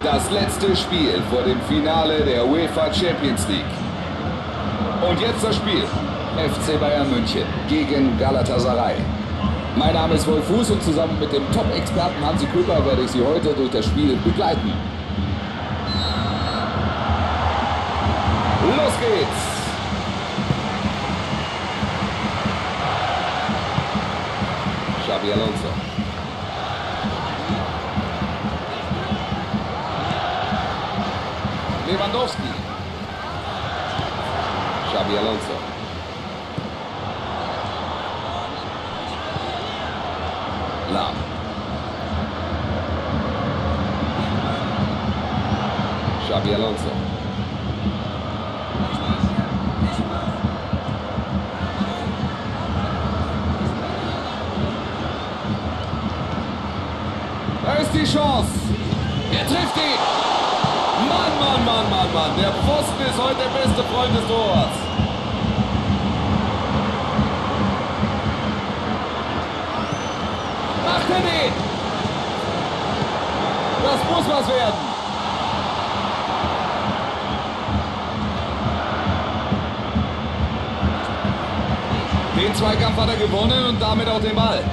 Das letzte Spiel vor dem Finale der UEFA Champions League. Und jetzt das Spiel. FC Bayern München gegen Galatasaray. Mein Name ist Wolf Fuß und zusammen mit dem Top-Experten Hansi Küpper werde ich Sie heute durch das Spiel begleiten. Los geht's! Xabi Alonso. Lewandowski. Xabi Alonso. Lahm. Xabi Alonso. Da ist die Chance. Er trifft ihn. Mann. Der Pfosten ist heute der beste Freund des Torwarts. Macht er den? Das muss was werden. Den Zweikampf hat er gewonnen und damit auch den Ball.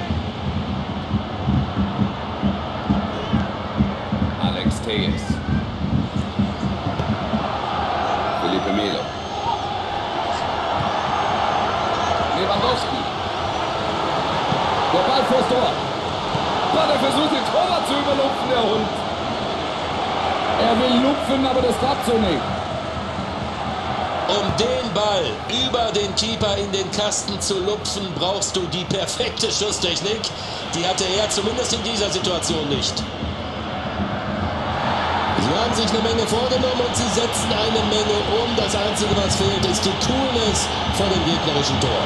Alex Telles. Felipe Melo. Lewandowski. Der Ball vors Tor. Er versucht den Torwart zu überlupfen, der Hund. Er will lupfen, aber das klappt so nicht. Um den Ball über den Keeper in den Kasten zu lupfen, brauchst du die perfekte Schusstechnik. Die hatte er zumindest in dieser Situation nicht. Sie haben sich eine Menge vorgenommen und sie setzen eine Menge um. Das Einzige, was fehlt, ist die Coolness vor dem gegnerischen Tor.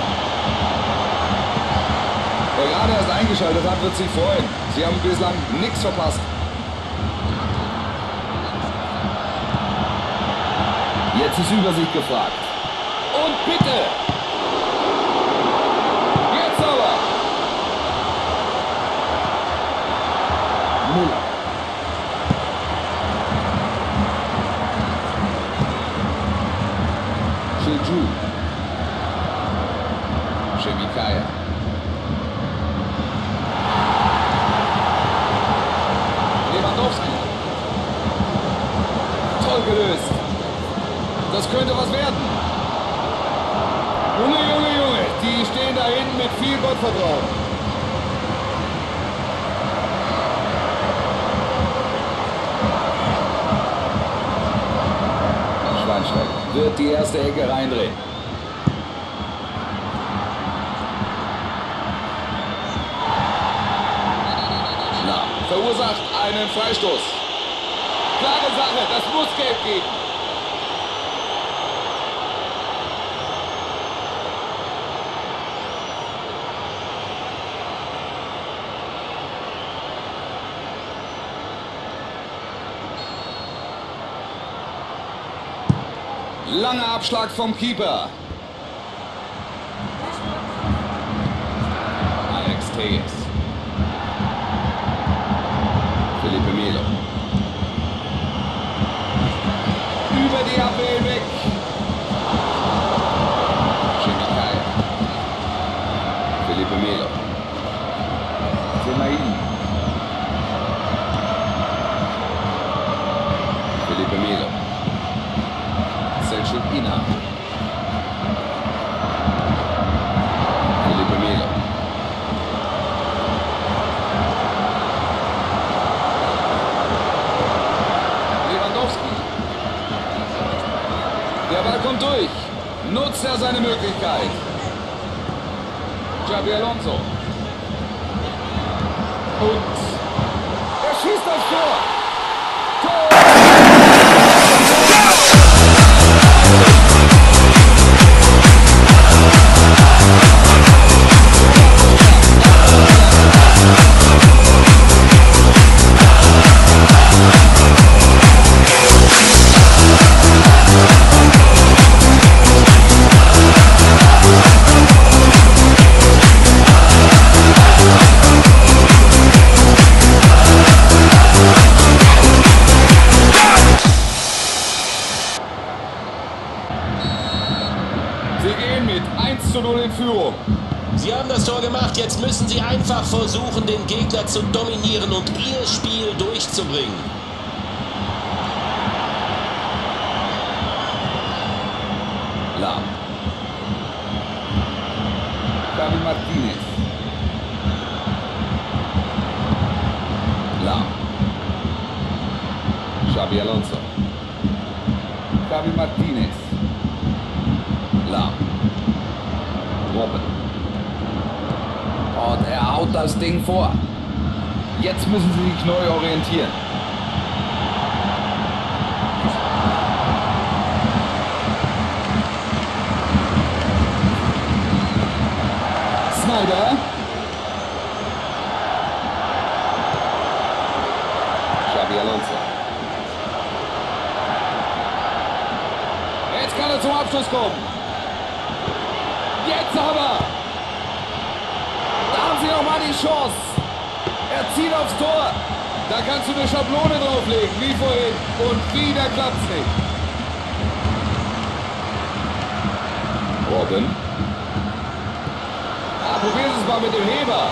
Wer gerade erst eingeschaltet hat, wird sich freuen. Sie haben bislang nichts verpasst. Jetzt ist Übersicht gefragt. Und bitte! Jetzt aber! Müller. Chedjou. Chemikaya. Lewandowski. Toll gelöst. Das könnte was werden. Junge. Die stehen da hinten mit viel Gottvertrauen. Schweinsteiger wird die erste Ecke reindrehen. Verursacht einen Freistoß. Klare Sache, das muss Gelb geben. Langer Abschlag vom Keeper. Alex Telles. Felipe Melo. Über die Abwehr weg. Chemikaya. Felipe Melo. Semain. Felipe Melo. Selçuk Ina. Felipe Melo. Der Ball kommt durch. Nutzt er seine Möglichkeit. Xabi Alonso. Und er schießt aufs Tor. Tor. Sie gehen mit 1:0 in Führung. Sie haben das Tor gemacht, jetzt müssen sie einfach versuchen, den Gegner zu dominieren und ihr Spiel durchzubringen. Lahm. Xavi Martinez. Lahm. Xabi Alonso. Xavi Martinez. Lahm. Robben. Und er haut das Ding vor. Jetzt müssen sie sich neu orientieren. Sneijder. Xabi Alonso. Jetzt kann er zum Abschluss kommen. Jetzt aber. Da haben sie noch mal die Chance. Er zieht aufs Tor. Da kannst du eine Schablone drauflegen, wie vorhin. Und wieder klappt's nicht. Robben. Probieren Sie es mal mit dem Heber.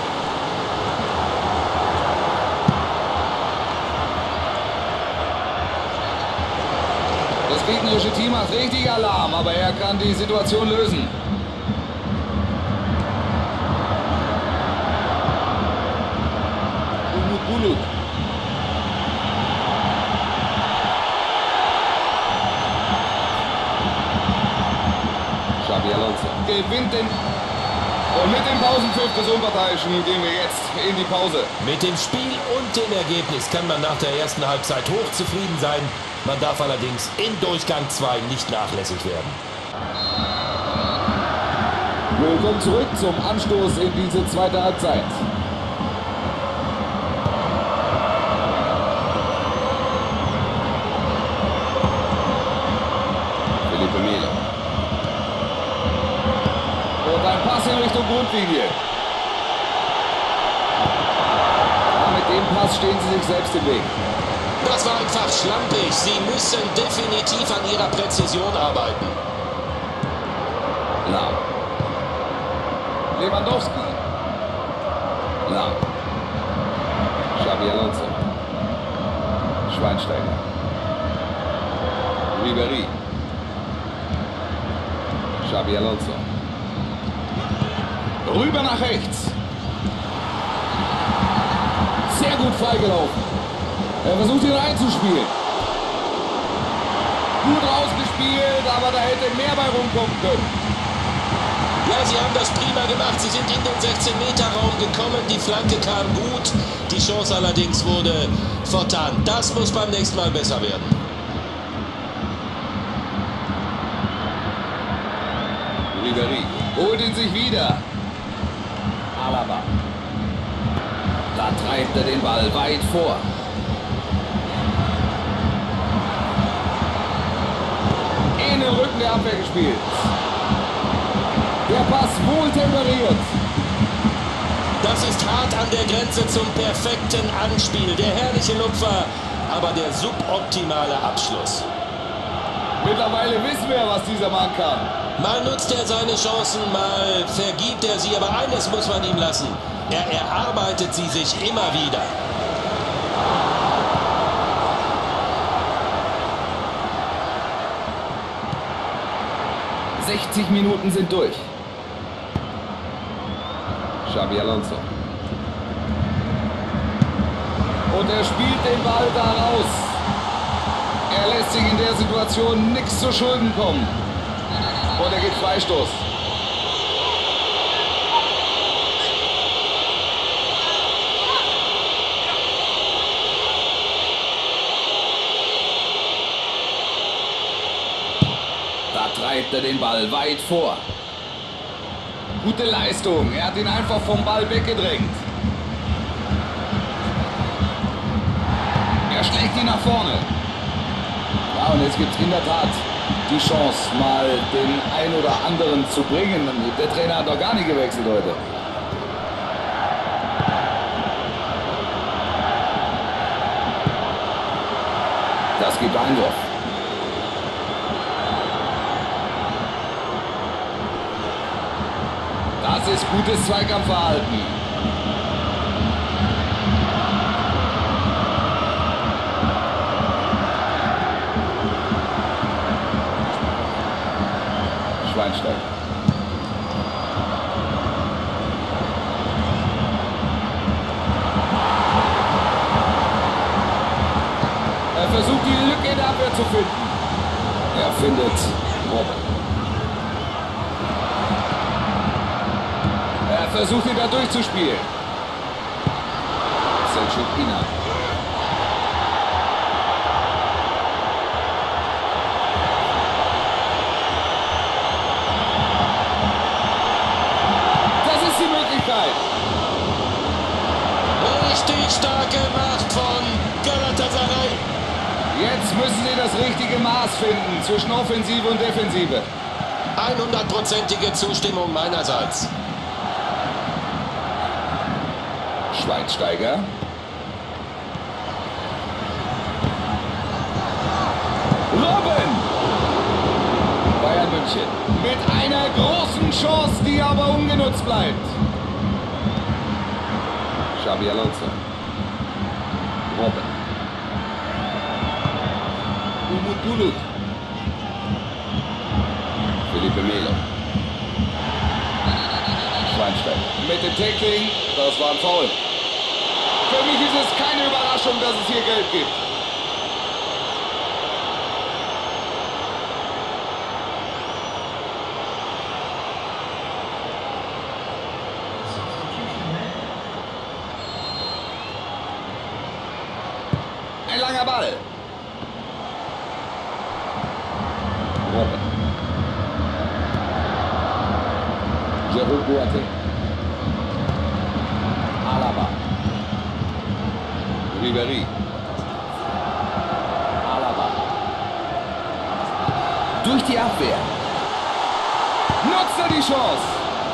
Das gegnerische Team macht richtig Alarm, aber er kann die Situation lösen. Bulut. Xabi Alonso gewinnt den... Und mit dem Pausenpfiff des Unparteiischen gehen wir jetzt in die Pause. Mit dem Spiel und dem Ergebnis kann man nach der ersten Halbzeit hochzufrieden sein. Man darf allerdings in Durchgang 2 nicht nachlässig werden. Willkommen zurück zum Anstoß in diese zweite Halbzeit. Felipe Melo. Und ein Pass in Richtung Grundlinie. Ja, mit dem Pass stehen sie sich selbst im Weg. Das war einfach schlampig. Sie müssen definitiv an ihrer Präzision arbeiten. Lahm. Lewandowski. Lahm. Xabi Alonso. Schweinsteiger. Ribéry. Xabi Alonso. Rüber nach rechts. Sehr gut freigelaufen. Er versucht ihn einzuspielen. Gut rausgespielt, aber da hätte mehr bei rumkommen können. Ja, sie haben das prima gemacht. Sie sind in den 16-Meter-Raum gekommen. Die Flanke kam gut. Die Chance allerdings wurde vertan. Das muss beim nächsten Mal besser werden. Ribéry holt ihn sich wieder. Alaba. Da treibt er den Ball weit vor. In den Rücken der Abwehr gespielt. Der Pass wohl temperiert. Das ist hart an der Grenze zum perfekten Anspiel. Der herrliche Lupfer, aber der suboptimale Abschluss. Mittlerweile wissen wir, was dieser Mann kann. Mal nutzt er seine Chancen, mal vergibt er sie. Aber eines muss man ihm lassen. Er erarbeitet sie sich immer wieder. ...60 Minuten sind durch. Xabi Alonso. Und er spielt den Ball da raus. Er lässt sich in der Situation nichts zu Schulden kommen. Und er geht Freistoß. Da treibt er den Ball weit vor. Gute Leistung. Er hat ihn einfach vom Ball weggedrängt. Er schlägt ihn nach vorne. Ja, und jetzt gibt es in der Tat die Chance, mal den ein oder anderen zu bringen. Der Trainer hat doch gar nicht gewechselt heute. Das gibt Einwurf. Das ist gutes Zweikampfverhalten. Schweinsteiger. Er versucht, die Lücke in der Abwehr zu finden. Er findet Robben. Er versucht, ihn da durchzuspielen. Selçuk Inan. Das ist die Möglichkeit. Richtig stark gemacht von Galatasaray. Jetzt müssen sie das richtige Maß finden zwischen Offensive und Defensive. 100%ige Zustimmung meinerseits. Schweinsteiger. Robben! Bayern München mit einer großen Chance, die aber ungenutzt bleibt. Xabi Alonso. Robben. Umut Bulut. Felipe Melo. Schweinsteiger. Mit dem Tackling, das war ein Foul. Für mich ist es keine Überraschung, dass es hier Geld gibt. Ein langer Ball. Robben. Jerome Boateng. Alaba. Ribéry. Alaba. Durch die Abwehr. Nutzt er die Chance.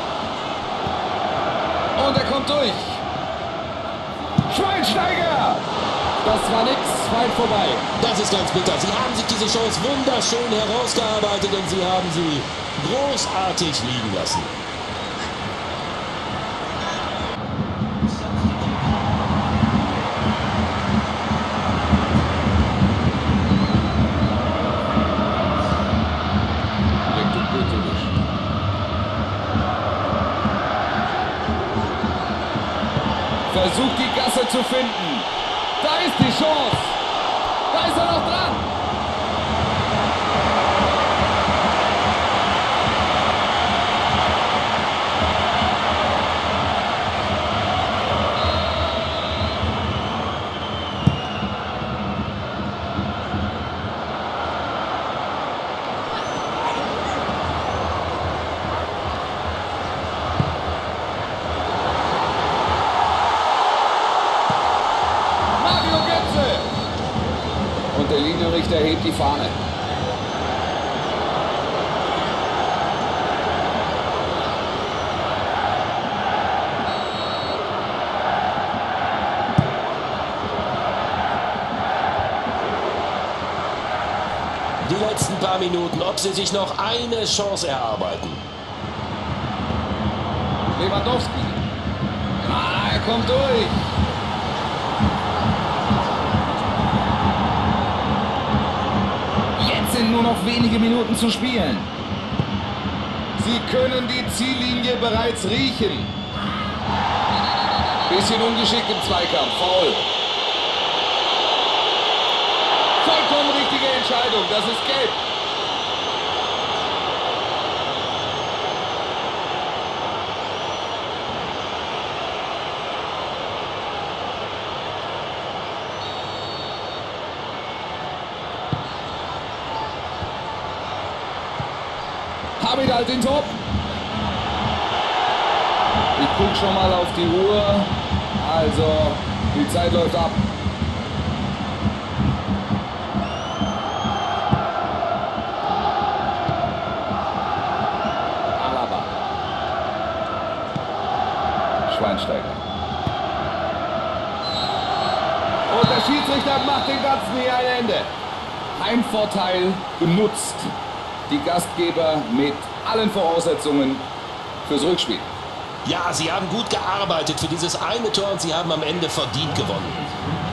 Und er kommt durch. Schweinsteiger. Das war nix, weit vorbei. Das ist ganz bitter. Sie haben sich diese Chance wunderschön herausgearbeitet und sie haben sie großartig liegen lassen. Versucht die Gasse zu finden. Da ist die Chance. Da ist er noch dran. Und der Linienrichter hebt die Fahne. Die letzten paar Minuten, ob sie sich noch eine Chance erarbeiten. Lewandowski. Ah, er kommt durch. Sind nur noch wenige Minuten zu spielen. Sie können die Ziellinie bereits riechen. Bisschen ungeschickt im Zweikampf. Foul. Vollkommen richtige Entscheidung. Das ist gelb. Hamid Altintop. Ich gucke schon mal auf die Uhr. Also, die Zeit läuft ab. Alaba. Schweinsteiger. Und der Schiedsrichter macht den ganzen hier ein Ende. Heimvorteil genutzt. Die Gastgeber mit allen Voraussetzungen fürs Rückspiel. Ja, sie haben gut gearbeitet für dieses eine Tor und sie haben am Ende verdient gewonnen.